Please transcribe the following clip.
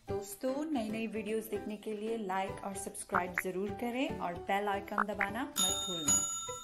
दोस्तों, नई नई वीडियोस देखने के लिए लाइक और सब्सक्राइब ज़रूर करें और बेल आइकन दबाना मत भूलना।